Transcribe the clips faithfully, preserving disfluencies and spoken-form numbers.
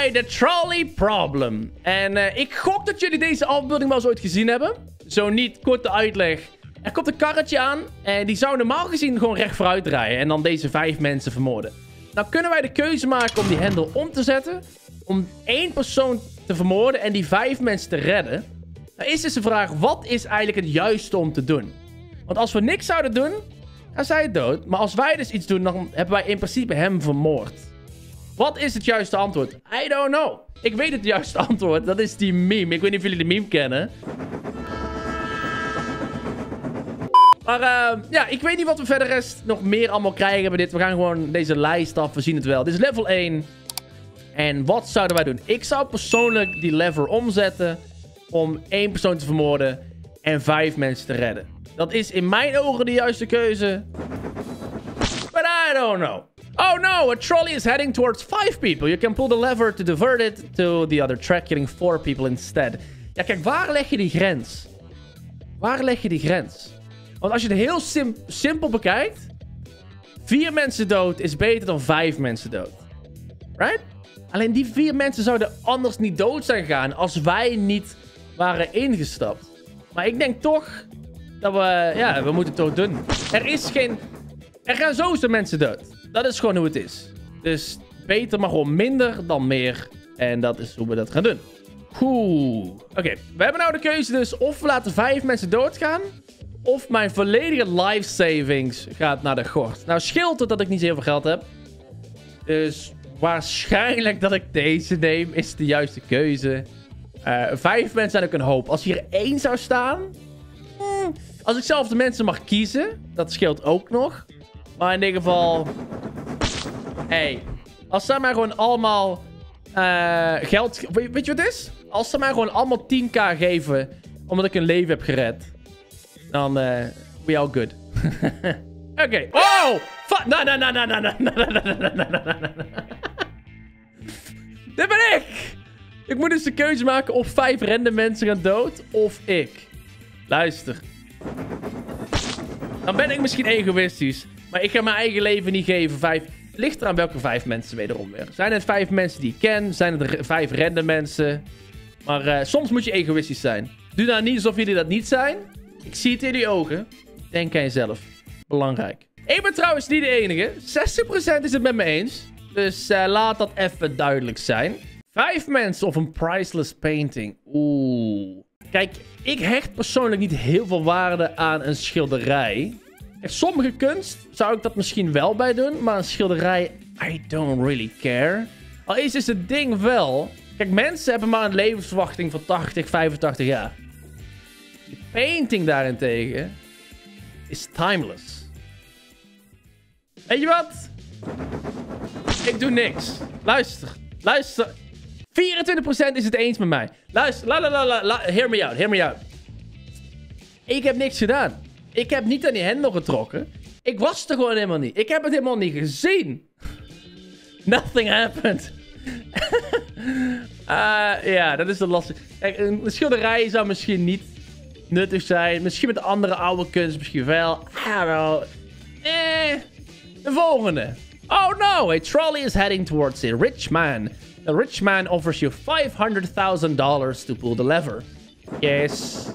bij de trolley problem. En uh, ik gok dat jullie deze afbeelding wel eens ooit gezien hebben. Zo niet, korte uitleg. Er komt een karretje aan en die zou normaal gezien gewoon recht vooruit rijden. En dan deze vijf mensen vermoorden. Nou kunnen wij de keuze maken om die hendel om te zetten. Om één persoon te vermoorden en die vijf mensen te redden. Nou is dus de vraag, wat is eigenlijk het juiste om te doen? Want als we niks zouden doen, dan is hij dood. Maar als wij dus iets doen, dan hebben wij in principe hem vermoord. Wat is het juiste antwoord? I don't know. Ik weet het juiste antwoord. Dat is die meme. Ik weet niet of jullie de meme kennen. Maar uh, ja, ik weet niet wat we verder rest nog meer allemaal krijgen bij dit. We gaan gewoon deze lijst af. We zien het wel. Dit is level één. En wat zouden wij doen? Ik zou persoonlijk die lever omzetten om één persoon te vermoorden en vijf mensen te redden. Dat is in mijn ogen de juiste keuze. But I don't know. Oh no, a trolley is heading towards five people. You can pull the lever to divert it to the other track, killing four people instead. Ja, kijk, waar leg je die grens? Waar leg je die grens? Want als je het heel sim simpel bekijkt, vier mensen dood is beter dan vijf mensen dood. Right? Alleen die vier mensen zouden anders niet dood zijn gegaan als wij niet waren ingestapt. Maar ik denk toch dat we, ja, we moeten het toch doen. Er is geen, er gaan sowieso mensen dood. Dat is gewoon hoe het is. Dus beter maar gewoon minder dan meer. En dat is hoe we dat gaan doen. Oeh. Oké, okay. We hebben nou de keuze dus of we laten vijf mensen doodgaan. Of mijn volledige life savings gaat naar de gort. Nou scheelt het dat ik niet zo heel veel geld heb. Dus waarschijnlijk dat ik deze neem is de juiste keuze. Uh, vijf mensen zijn ook een hoop. Als hier één zou staan. Hmm, als ik zelf de mensen mag kiezen. Dat scheelt ook nog. Maar in ieder geval. Hey. Als ze mij gewoon allemaal uh, geld. Weet, weet je wat het is? Als ze mij gewoon allemaal tien k geven. Omdat ik een leven heb gered. Dan uh, we all good. Oké. Okay. Oh! Nee, nee, nee, nee, nee, nee, nee, nee, nee, nee. Dit ben ik! Ik moet dus de keuze maken of vijf random mensen gaan dood. Of ik. Luister. Dan ben ik misschien egoïstisch. Maar ik ga mijn eigen leven niet geven. Vijf. Het ligt eraan welke vijf mensen wederom weer. Zijn het vijf mensen die ik ken? Zijn het er vijf random mensen? Maar uh, soms moet je egoïstisch zijn. Doe nou niet alsof jullie dat niet zijn. Ik zie het in die ogen. Denk aan jezelf. Belangrijk. Ik ben trouwens niet de enige. zestig procent is het met me eens. Dus uh, laat dat even duidelijk zijn. Vijf mensen of een priceless painting. Oeh. Kijk, ik hecht persoonlijk niet heel veel waarde aan een schilderij. Echt, sommige kunst zou ik dat misschien wel bij doen. Maar een schilderij, I don't really care. Al is dus het ding wel. Kijk, mensen hebben maar een levensverwachting van tachtig, vijfentachtig jaar. Die painting daarentegen is timeless. Weet je wat? Ik doe niks. Luister. Luister. vierentwintig procent is het eens met mij. Luister. La, la, la, la, la. Hear me out. Hear me out. Ik heb niks gedaan. Ik heb niet aan die hendel getrokken. Ik was er gewoon helemaal niet. Ik heb het helemaal niet gezien. Nothing happened. uh, ja, dat is de lastig. Kijk, een schilderij zou misschien niet nuttig zijn. Misschien met andere oude kunst misschien wel. I don't know. Eh... De volgende. Oh no, a trolley is heading towards a rich man. The rich man offers you five hundred thousand dollars to pull the lever. Yes.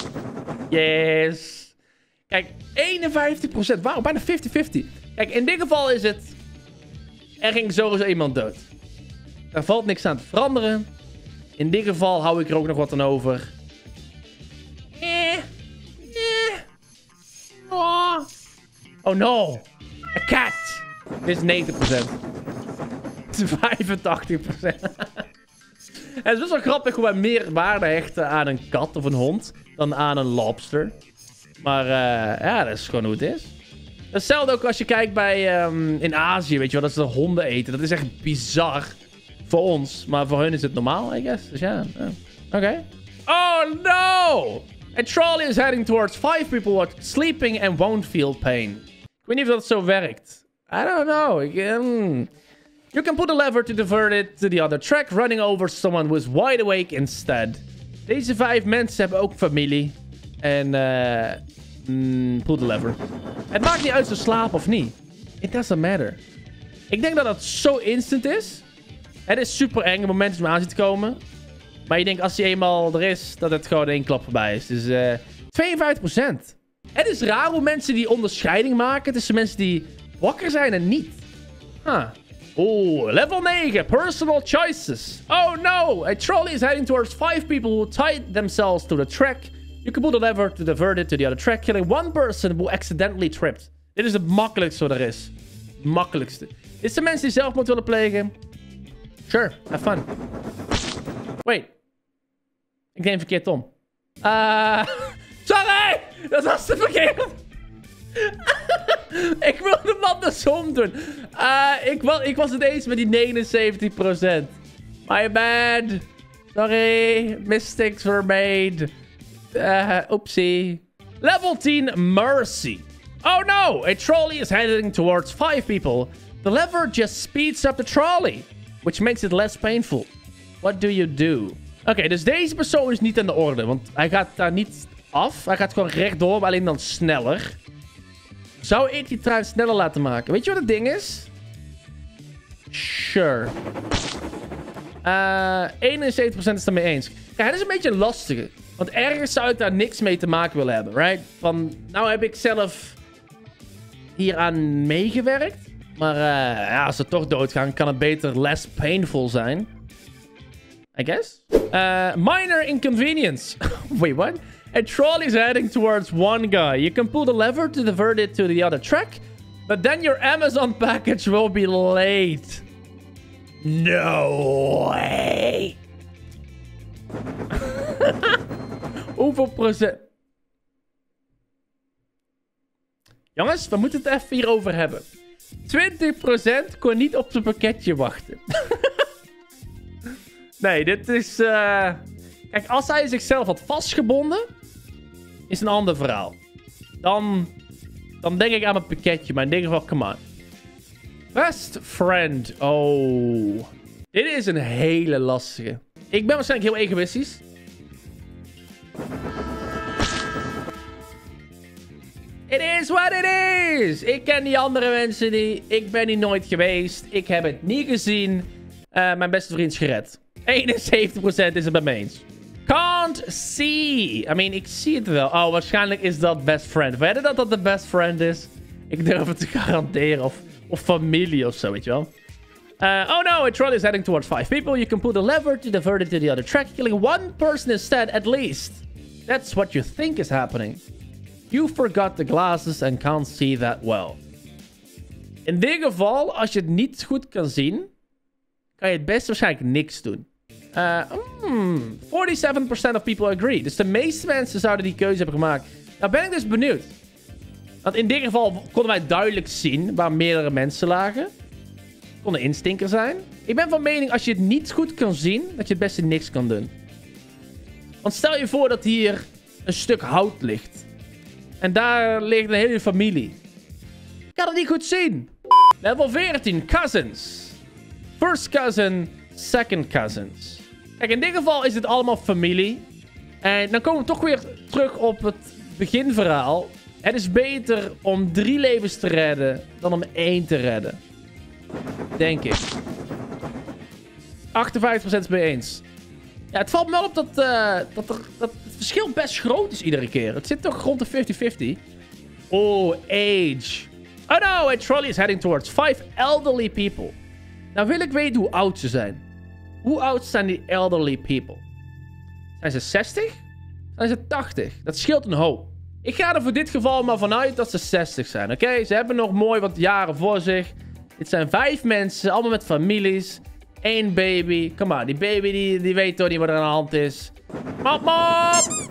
Yes. Kijk, eenenvijftig procent. Wauw, bijna vijftig vijftig. Kijk, in dit geval is het. Er ging sowieso iemand dood. Er valt niks aan te veranderen. In dit geval hou ik er ook nog wat aan over. Eh. Eh. Oh. Oh no. A cat. Dit is negentig procent. Het is vijfentachtig procent. Het is best wel grappig hoe wij meer waarde hechten aan een kat of een hond dan aan een lobster. Maar uh, ja, dat is gewoon hoe het is. Hetzelfde ook als je kijkt bij um, in Azië, weet je wel, dat ze honden eten. Dat is echt bizar voor ons. Maar voor hun is het normaal, I guess. Dus ja, uh, oké. Okay. Oh no! A trolley is heading towards five people who are sleeping and won't feel pain. Ik weet niet of dat zo werkt. I don't know. Ik, um, you can put a lever to divert it to the other track, running over someone who is wide awake instead. Deze vijf mensen hebben ook familie. En uh, mm, pull the lever. Het maakt niet uit of ze slapen of niet. It doesn't matter. Ik denk dat dat zo instant is. Het is super eng op het moment dat je hem aan ziet komen. Maar je denkt als hij eenmaal er is, dat het gewoon één klap voorbij is. Dus uh, tweeënvijftig procent. Het is raar hoe mensen die onderscheiding maken tussen mensen die wakker zijn en niet. Huh. Oeh, level negen. Personal choices. Oh no, a trolley is heading towards five people who tied themselves to the track. You can pull the lever to divert it to the other track, killing one person who accidentally tripped. Dit is het makkelijkste wat er is. Het makkelijkste. Dit zijn mensen die zelfmoord willen plegen. Sure, have fun. Wait. Ik neem verkeerd om. Uh, sorry! Dat was te verkeerd. Ik wilde hem andersom doen. Uh, ik, was, ik was het eens met die negenenzeventig procent. My bad. Sorry. Mistakes were made. Uh, oopsie. Level ten, Mercy. Oh no! A trolley is heading towards five people. The lever just speeds up the trolley, which makes it less painful. What do you do? Oké, okay, dus deze persoon is niet aan de orde. Want hij gaat daar niet af. Hij gaat gewoon rechtdoor, maar alleen dan sneller. Zou ik die trein sneller laten maken? Weet je wat het ding is? Sure. Uh, eenenzeventig procent is het ermee eens. Kijk, het is een beetje een lastige. Want ergens zou ik daar niks mee te maken willen hebben, right? Van, nou heb ik zelf hieraan meegewerkt. Maar uh, ja, als ze toch doodgaan, kan het beter less painful zijn. I guess. Uh, minor inconvenience. Wait, what? A trolley is heading towards one guy. You can pull the lever to divert it to the other track. But then your Amazon package will be late. No way. Hoeveel procent? Jongens, we moeten het even hierover hebben. twintig procent kon niet op zijn pakketje wachten. Nee, dit is... Uh... Kijk, als hij zichzelf had vastgebonden, is een ander verhaal. Dan, dan denk ik aan mijn pakketje, maar in dit geval, come on. Best friend. Oh. Dit is een hele lastige. Ik ben waarschijnlijk heel egoïstisch. It is what it is. Ik ken die andere mensen niet. Ik ben hier nooit geweest. Ik heb het niet gezien. Uh, mijn beste vriend is gered. eenenzeventig procent is het bij me eens. Can't see. I mean, ik zie het wel. Oh, waarschijnlijk is dat best friend. Weet je dat dat de best friend is? Ik durf het te garanderen. Of, of familie of zo, weet je wel. Uh, oh no, a trolley is heading towards five people. You can pull the lever to divert it to the other track, killing one person instead at least. That's what you think is happening. You forgot the glasses and can't see that well. In dit geval, als je het niet goed kan zien, kan je het best waarschijnlijk niks doen. Uh, hmm, forty-seven percent of people agree. Dus de meeste mensen zouden die keuze hebben gemaakt. Nou ben ik dus benieuwd. Want in dit geval konden wij duidelijk zien waar meerdere mensen lagen. Kon een instinker zijn. Ik ben van mening, als je het niet goed kan zien, dat je het beste niks kan doen. Want stel je voor dat hier een stuk hout ligt. En daar ligt een hele familie. Ik kan het niet goed zien. Level veertien, cousins. First cousin, second cousins. Kijk, in dit geval is het allemaal familie. En dan komen we toch weer terug op het beginverhaal. Het is beter om drie levens te redden dan om één te redden. Denk ik. achtenvijftig procent is mee eens. Ja, het valt me wel op dat, uh, dat, er, dat het verschil best groot is iedere keer. Het zit toch rond de fifty fifty. Oh, age. Oh no, a trolley is heading towards five elderly people. Nou wil ik weten hoe oud ze zijn. Hoe oud zijn die elderly people? Zijn ze zestig? Zijn ze tachtig? Dat scheelt een hoop. Ik ga er voor dit geval maar vanuit dat ze zestig zijn, oké? Okay? Ze hebben nog mooi wat jaren voor zich. Dit zijn vijf mensen, allemaal met families. Eén baby. Kom maar, die baby die, die weet toch niet wat er aan de hand is. Mop, mop!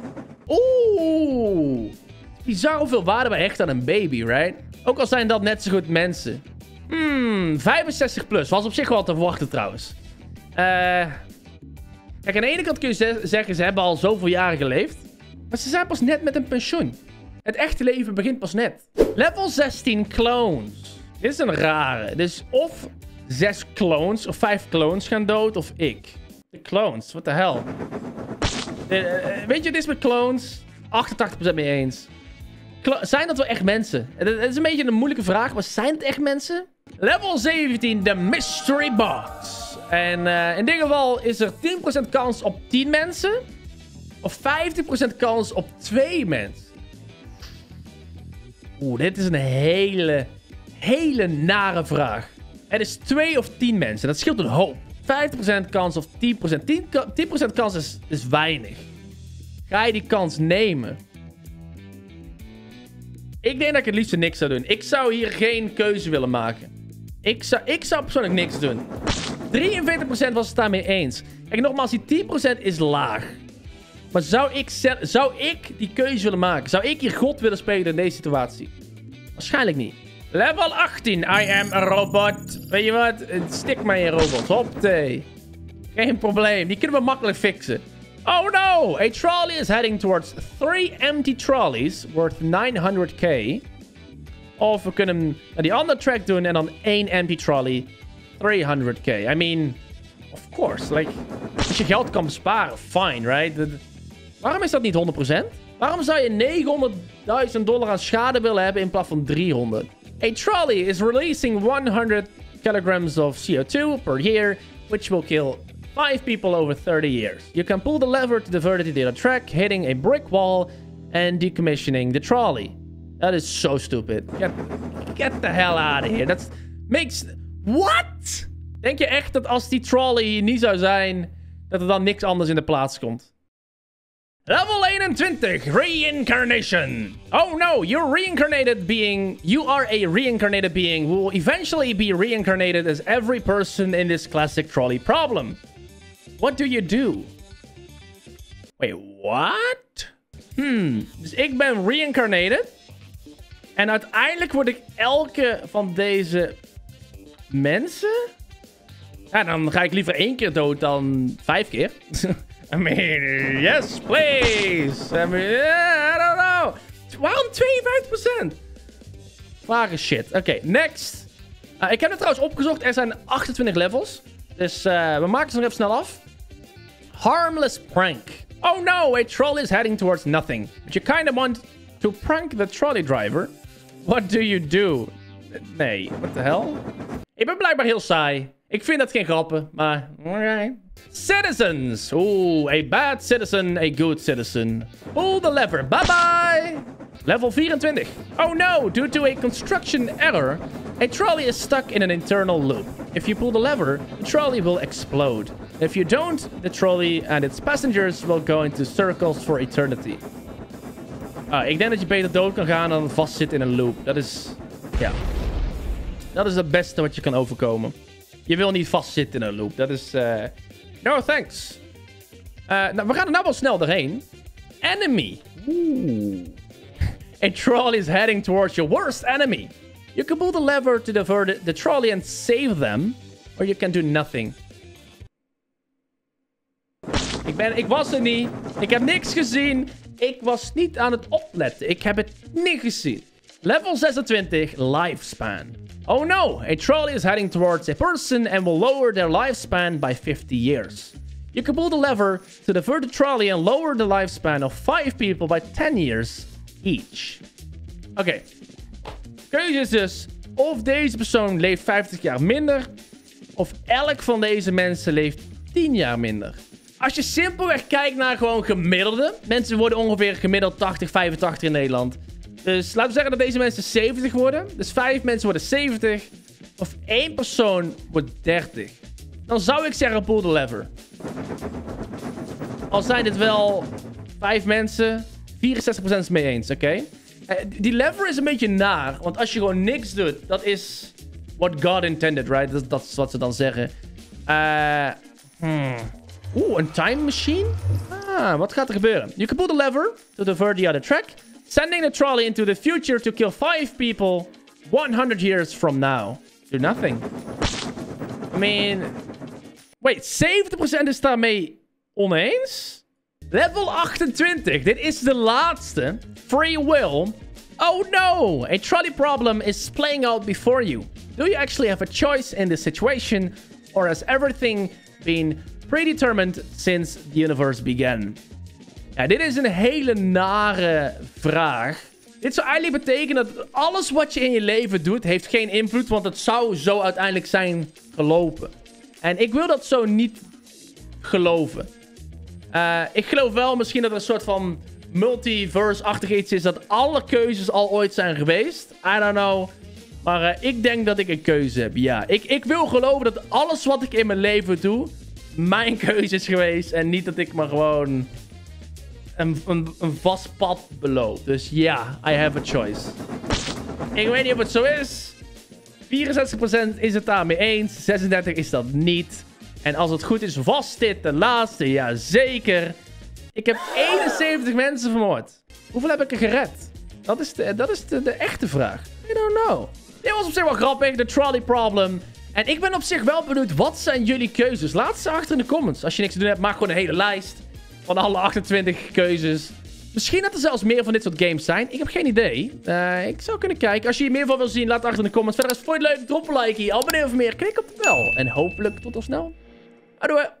Oeh. Bizar hoeveel waarde wij hechten aan een baby, right? Ook al zijn dat net zo goed mensen. Hmm, vijfenzestig plus. Was op zich wel te verwachten trouwens. Uh, kijk, aan de ene kant kun je ze zeggen, ze hebben al zoveel jaren geleefd. Maar ze zijn pas net met een pensioen. Het echte leven begint pas net. Level zestien, clones. Dit is een rare. Dus of zes clones of vijf clones gaan dood, of ik. De clones, what the hell. Uh, weet je, dit is met clones. achtentachtig procent mee eens. Clo zijn dat wel echt mensen? Het is een beetje een moeilijke vraag, maar zijn het echt mensen? Level zeventien, de mystery box. En uh, in dit geval is er tien procent kans op tien mensen. Of vijftig procent kans op twee mensen. Oeh, dit is een hele, hele nare vraag. Het is twee of tien mensen. Dat scheelt een hoop. vijftig procent kans of tien procent. tien procent kans is, is weinig. Ga je die kans nemen? Ik denk dat ik het liefst niks zou doen. Ik zou hier geen keuze willen maken. Ik zou, ik zou persoonlijk niks doen. drieënveertig procent was het daarmee eens. Kijk, nogmaals, die tien procent is laag. Maar zou ik, zou ik die keuze willen maken? Zou ik hier God willen spelen in deze situatie? Waarschijnlijk niet. Level achttien. I am a robot. Weet je wat? Stik mij in robot. Hoppatee. Geen probleem. Die kunnen we makkelijk fixen. Oh no! A trolley is heading towards three empty trolleys worth nine hundred k. Of we kunnen hem naar die andere track doen en dan één empty trolley. three hundred k. I mean, of course. Like, als je geld kan besparen, fine, right? De, waarom is dat niet honderd procent? Waarom zou je negenhonderdduizend dollar aan schade willen hebben in plaats van driehonderd? A trolley is releasing one hundred kilograms of C O two per year, which will kill five people over thirty years. You can pull the lever to divert it to the track, hitting a brick wall and decommissioning the trolley. That is so stupid. Get, get the hell out of here. That makes... What? Denk je echt dat als die trolley hier niet zou zijn, dat er dan niks anders in de plaats komt? Level eenentwintig. Reincarnation. Oh no, you're reincarnated being... You are a reincarnated being who will eventually be reincarnated as every person in this classic trolley problem. What do you do? Wait, what? Hmm, dus ik ben reincarnated. En uiteindelijk word ik elke van deze mensen... Ja, dan ga ik liever één keer dood dan vijf keer. I mean, yes, please. I mean, yeah, I don't know. Waarom tweeënvijftig procent? Vage shit. Oké, okay, next. Uh, ik heb het trouwens opgezocht. Er zijn achtentwintig levels. Dus uh, we maken ze nog even snel af. Harmless prank. Oh no, a trolley is heading towards nothing. But you kind of want to prank the trolley driver. What do you do? Nee, what the hell? Ik ben blijkbaar heel saai. Ik vind dat geen grappen, maar... Alright. Citizens. Oeh, a bad citizen, a good citizen. Pull the lever. Bye-bye. Level vierentwintig. Oh no, due to a construction error, a trolley is stuck in an internal loop. If you pull the lever, the trolley will explode. If you don't, the trolley and its passengers will go into circles for eternity. Ah, ik denk dat je beter dood kan gaan dan vastzitten in een loop. Dat is... Ja. Dat is het beste wat je kan overkomen. Je wil niet vastzitten in een loop. Dat is... Uh... No, thanks. Uh, nou, we gaan er nou wel snel doorheen. Enemy. Oeh. A trolley is heading towards your worst enemy. You can pull the lever to divert the trolley and save them. Or you can do nothing. Ik, ben, ik was er niet. Ik heb niks gezien. Ik was niet aan het opletten. Ik heb het niet gezien. Level zesentwintig. Lifespan. Oh no, a trolley is heading towards a person and will lower their lifespan by fifty years. You can pull the lever to divert the trolley and lower the lifespan of five people by ten years each. Oké. Okay. Keuze is dus of deze persoon leeft vijftig jaar minder, of elk van deze mensen leeft tien jaar minder. Als je simpelweg kijkt naar gewoon gemiddelde, mensen worden ongeveer gemiddeld tachtig, vijfentachtig in Nederland. Dus laten we zeggen dat deze mensen zeventig worden. Dus vijf mensen worden zeventig. Of één persoon wordt dertig. Dan zou ik zeggen pull the lever. Al zijn dit wel vijf mensen. vierenzestig procent is mee eens, oké? Okay? Uh, die lever is een beetje naar. Want als je gewoon niks doet, dat is what God intended, right? Dat, dat is wat ze dan zeggen. Uh, hmm. Oeh, een time machine? Ah, wat gaat er gebeuren? You can pull the lever to divert the other track. Sending the trolley into the future to kill five people one hundred years from now. Do nothing. I mean... Wait, zeventig procent is daarmee oneens? Level achtentwintig. Dit is de laatste. Free will. Oh no! A trolley problem is playing out before you. Do you actually have a choice in this situation? Or has everything been predetermined since the universe began? Ja, dit is een hele nare vraag. Dit zou eigenlijk betekenen dat alles wat je in je leven doet, heeft geen invloed, want het zou zo uiteindelijk zijn gelopen. En ik wil dat zo niet geloven. Uh, ik geloof wel misschien dat er een soort van multiverse-achtig iets is. Dat alle keuzes al ooit zijn geweest. I don't know. Maar uh, ik denk dat ik een keuze heb. Ja, ik, ik wil geloven dat alles wat ik in mijn leven doe mijn keuze is geweest. En niet dat ik maar gewoon een, een, een vast pad beloop. Dus ja, I have a choice. Ik weet niet of het zo is. vierenzestig procent is het daarmee eens. zesendertig is dat niet. En als het goed is, was dit de laatste? Jazeker. Ik heb eenenzeventig mensen vermoord. Hoeveel heb ik er gered? Dat is de, dat is de, de echte vraag. I don't know. Dit was op zich wel grappig. De trolley problem. En ik ben op zich wel benieuwd. Wat zijn jullie keuzes? Laat ze achter in de comments. Als je niks te doen hebt, maak gewoon een hele lijst. Van alle achtentwintig keuzes. Misschien dat er zelfs meer van dit soort games zijn. Ik heb geen idee. Uh, ik zou kunnen kijken. Als je hier meer van wil zien, laat het achter in de comments. Verder is het voor je leuk. Drop een like hier. Abonneer voor meer. Klik op de bel. En hopelijk tot al snel. Adieu.